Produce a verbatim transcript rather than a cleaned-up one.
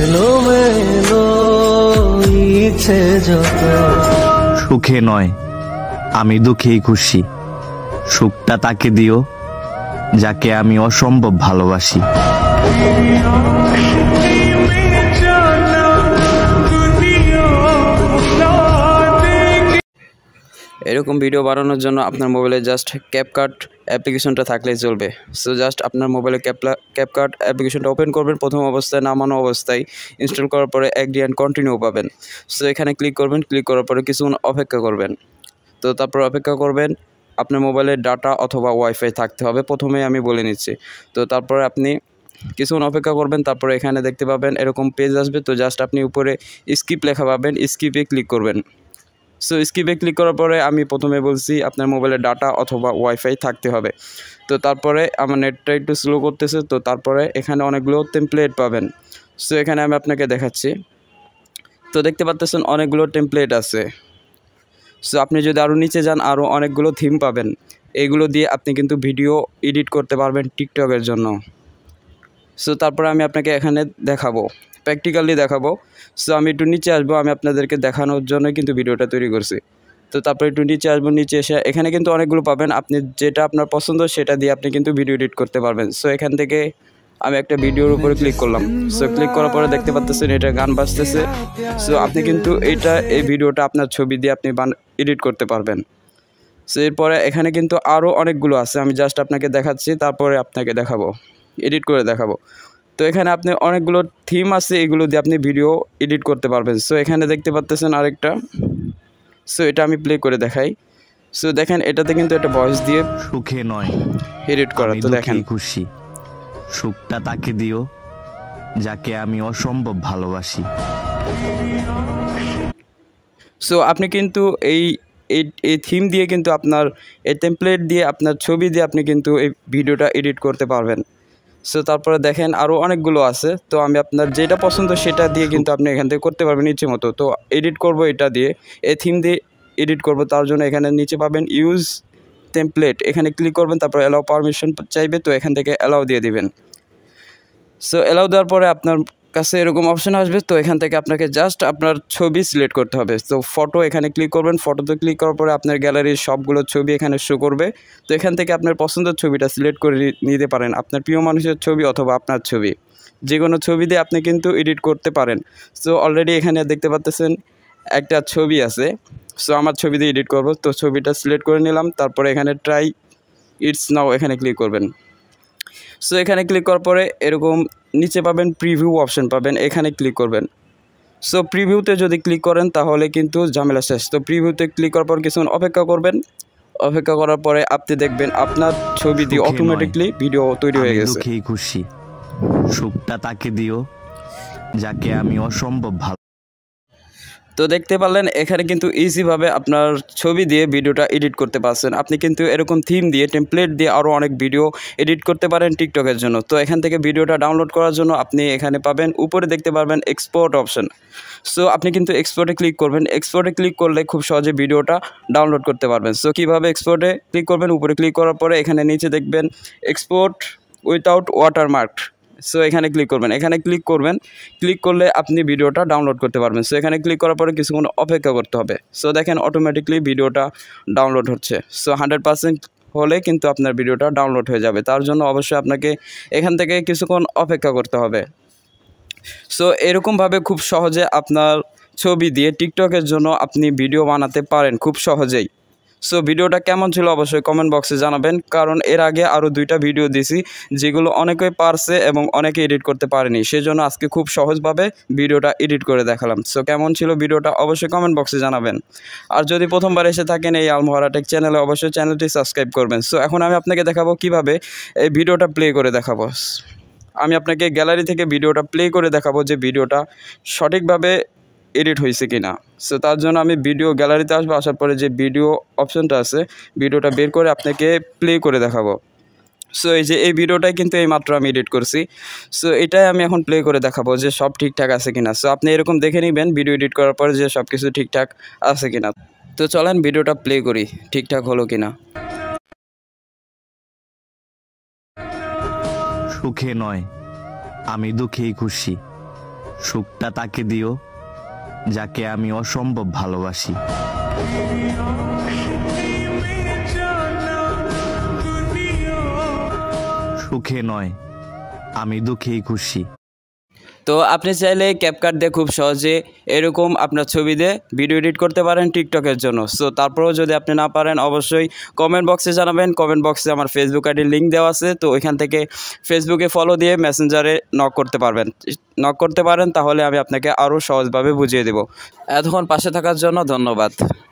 এলোমেলো ইচ্ছে যত। সুখে নয় আমি দুঃখেই খুশি, সুখটা তাকে দিও যাকে আমি অসম্ভব ভালোবাসি। এরকম ভিডিও বানানোর জন্য আপনার মোবাইলে জাস্ট ক্যাপকাট অ্যাপ্লিকেশনটা থাকলেই চলবে। সো জাস্ট আপনার মোবাইলে ক্যাপলা ক্যাপকাট অ্যাপ্লিকেশনটা ওপেন করবেন, প্রথম অবস্থায় নামানো অবস্থায় ইনস্টল করার পরে অ্যাগ্রি অ্যান্ড কন্টিনিউ পাবেন। সো এখানে ক্লিক করবেন, ক্লিক করার পরে কিছুক্ষণ অপেক্ষা করবেন। তো তারপর অপেক্ষা করবেন, আপনার মোবাইলে ডাটা অথবা ওয়াইফাই থাকতে হবে, প্রথমে আমি বলে নিচ্ছি। তো তারপরে আপনি কিছুক্ষণ অপেক্ষা করবেন, তারপরে এখানে দেখতে পাবেন এরকম পেজ আসবে। তো জাস্ট আপনি উপরে স্কিপ লেখা পাবেন, স্কিপে ক্লিক করবেন। সো স্কিপে ক্লিক করার পরে আমি প্রথমে বলছি আপনার মোবাইলে ডাটা অথবা ওয়াইফাই থাকতে হবে। তো তারপরে আমার নেটটা একটু স্লো করতেছে, তো তারপরে এখানে অনেকগুলো টেমপ্লেট পাবেন। সো এখানে আমি আপনাকে দেখাচ্ছি। তো দেখতে পাচ্ছেন অনেকগুলো টেমপ্লেট আছে। সো আপনি যদি আরও নিচে যান আরও অনেকগুলো থিম পাবেন, এগুলো দিয়ে আপনি কিন্তু ভিডিও এডিট করতে পারবেন টিকটকের জন্য। সো তারপরে আমি আপনাকে এখানে দেখাবো, প্র্যাকটিক্যালি দেখাবো। সো আমি একটু নিচে আসবো, আমি আপনাদেরকে দেখানোর জন্য কিন্তু ভিডিওটা তৈরি করছি। তো তারপরে একটু নিচে আসবো, নিচে এসে এখানে কিন্তু অনেকগুলো পাবেন, আপনি যেটা আপনার পছন্দ সেটা দিয়ে আপনি কিন্তু ভিডিও এডিট করতে পারবেন। সো এখান থেকে আমি একটা ভিডিওর উপরে ক্লিক করলাম। সো ক্লিক করার পরে দেখতে পাচ্ছেন এটা গান বাজতেছে। সো আপনি কিন্তু এইটা এই ভিডিওটা আপনার ছবি দিয়ে আপনি বান এডিট করতে পারবেন। সো এরপরে এখানে কিন্তু আরও অনেকগুলো আছে, আমি জাস্ট আপনাকে দেখাচ্ছি, তারপরে আপনাকে দেখাবো, এডিট করে দেখাবো। তো এখানে আপনি অনেকগুলো থিম আছে, এগুলো দিয়ে আপনি ভিডিও এডিট করতে পারবেন। সো এখানে দেখতে পাচ্ছেন আরেকটা। সো এটা আমি প্লে করে দেখাই। সো দেখেন এটাতে কিন্তু একটা ভয়েস দিয়ে সুখে নয় এডিট করা। তো দেখেন খুশি, সুখটা তাকে দিও যাকে আমি অসম্ভব ভালোবাসি। সো আপনি কিন্তু এই এই থিম দিয়ে কিন্তু আপনার এই টেমপ্লেট দিয়ে আপনার ছবি দিয়ে আপনি কিন্তু এই ভিডিওটা এডিট করতে পারবেন। সো তারপরে দেখেন আরও অনেকগুলো আছে। তো আমি আপনার যেটা পছন্দ সেটা দিয়ে কিন্তু আপনি এখান থেকে করতে পারবেন ইচ্ছে মতো। তো এডিট করব এটা দিয়ে, এই থিম দিয়ে এডিট করব, তার জন্য এখানে নিচে পাবেন ইউজ টেমপ্লেট, এখানে ক্লিক করবেন, তারপর অ্যালাউ পারমিশন চাইবে, তো এখান থেকে অ্যালাউ দিয়ে দিবেন। সো অ্যালাউ দেওয়ার পরে আপনার কাছে এরকম অপশন আসবে। তো এখান থেকে আপনাকে জাস্ট আপনার ছবি সিলেক্ট করতে হবে। তো ফটো এখানে ক্লিক করবেন, ফটোতে ক্লিক করার পরে আপনার গ্যালারির সবগুলো ছবি এখানে শো করবে। তো এখান থেকে আপনার পছন্দের ছবিটা সিলেক্ট করে নিতে পারেন, আপনার প্রিয় মানুষের ছবি অথবা আপনার ছবি, যে কোনো ছবি দিয়ে আপনি কিন্তু এডিট করতে পারেন। সো অলরেডি এখানে দেখতে পাচ্ছেন একটা ছবি আছে। সো আমার ছবি দিয়ে এডিট করব, তো ছবিটা সিলেক্ট করে নিলাম, তারপরে এখানে ট্রাই ইটস নাও এখানে ক্লিক করবেন। সো এখানে ক্লিক করার পরে এরকম নিচে পাবেন প্রিভিউ অপশন পাবেন, এখানে ক্লিক করবেন। সো প্রিভিউতে যদি ক্লিক করেন তাহলে কিন্তু ঝামেলা শেষ। তো প্রিভিউতে ক্লিক করার পর কিছুক্ষণ অপেক্ষা করবেন, অপেক্ষা করার পরে আপনি দেখবেন আপনার ছবি দিয়ে অটোমেটিকলি ভিডিও তৈরি হয়ে গেছে। দুঃখেই খুশি, সুখটা তাকে দিও যাকে আমি অসম্ভব ভালো। তো দেখতে পারলেন এখানে কিন্তু ইজিভাবে আপনার ছবি দিয়ে ভিডিওটা এডিট করতে পারছেন। আপনি কিন্তু এরকম থিম দিয়ে টেমপ্লেট দিয়ে আরও অনেক ভিডিও এডিট করতে পারেন টিকটকের জন্য। তো এখান থেকে ভিডিওটা ডাউনলোড করার জন্য আপনি এখানে পাবেন, উপরে দেখতে পারবেন এক্সপোর্ট অপশন। সো আপনি কিন্তু এক্সপোর্টে ক্লিক করবেন, এক্সপোর্টে ক্লিক করলে খুব সহজে ভিডিওটা ডাউনলোড করতে পারবেন। সো কীভাবে এক্সপোর্টে ক্লিক করবেন, উপরে ক্লিক করার পরে এখানে নিচে দেখবেন এক্সপোর্ট উইথাউট ওয়াটারমার্ক। সো এখানে ক্লিক করবেন, এখানে ক্লিক করবেন, ক্লিক করলে আপনি ভিডিওটা ডাউনলোড করতে পারবেন। সো এখানে ক্লিক করার পরে কিছুক্ষণ অপেক্ষা করতে হবে। সো দেখেন অটোমেটিকলি ভিডিওটা ডাউনলোড হচ্ছে। সো হান্ড্রেড পার্সেন্ট হলে কিন্তু আপনার ভিডিওটা ডাউনলোড হয়ে যাবে, তার জন্য অবশ্যই আপনাকে এখান থেকে কিছুক্ষণ অপেক্ষা করতে হবে। সো এরকমভাবে খুব সহজে আপনার ছবি দিয়ে টিকটকের জন্য আপনি ভিডিও বানাতে পারেন খুব সহজেই। সো ভিডিওটা কেমন ছিল অবশ্যই কমেন্ট বক্সে জানাবেন, কারণ এর আগে আরও দুইটা ভিডিও দিয়েছি যেগুলো অনেকেই পারছে এবং অনেকে এডিট করতে পারেনি, সেজন্য আজকে খুব সহজভাবে ভিডিওটা এডিট করে দেখালাম। সো কেমন ছিল ভিডিওটা অবশ্যই কমেন্ট বক্সে জানাবেন। আর যদি প্রথমবার এসে থাকেন এই আলমোহারা টেক চ্যানেলে, অবশ্যই চ্যানেলটি সাবস্ক্রাইব করবেন। সো এখন আমি আপনাকে দেখাবো কিভাবে এই ভিডিওটা প্লে করে দেখাবো। আমি আপনাকে গ্যালারি থেকে ভিডিওটা প্লে করে দেখাবো যে ভিডিওটা সঠিকভাবে এডিট হয়েছে কিনা। সো তার জন্য আমি ভিডিও গ্যালারিতে আসবো, আসার পরে যে ভিডিও অপশনটা আছে ভিডিওটা বের করে আপনাকে প্লে করে দেখাবো। সো এই যে এই ভিডিওটাই কিন্তু এই মাত্র আমি এডিট করছি। সো এটাই আমি এখন প্লে করে দেখাবো যে সব ঠিকঠাক আছে কিনা। সো আপনি এরকম দেখে নেবেন ভিডিও এডিট করার পরে যে সব কিছু ঠিকঠাক আছে কিনা। তো চলেন ভিডিওটা প্লে করি ঠিকঠাক হলো কিনা। সুখে নয় আমি দুঃখেই খুশি, সুখটা তাকে দিও যাকে আমি অসম্ভব ভালোবাসি। সুখে নয়, আমি দুঃখেই খুশি। তো আপনি চাইলে ক্যাপকাট দিয়ে খুব সহজে এরকম আপনার ছবি দিয়ে ভিডিও এডিট করতে পারেন টিকটকের জন্য। সো তারপরেও যদি আপনি না পারেন অবশ্যই কমেন্ট বক্সে জানাবেন। কমেন্ট বক্সে আমার ফেসবুক আইডির লিঙ্ক দেওয়া আছে, তো ওইখান থেকে ফেসবুকে ফলো দিয়ে মেসেঞ্জারে নক করতে পারবেন নক করতে পারেন তাহলে আমি আপনাকে আরও সহজভাবে বুঝিয়ে দেব। এতক্ষণ পাশে থাকার জন্য ধন্যবাদ।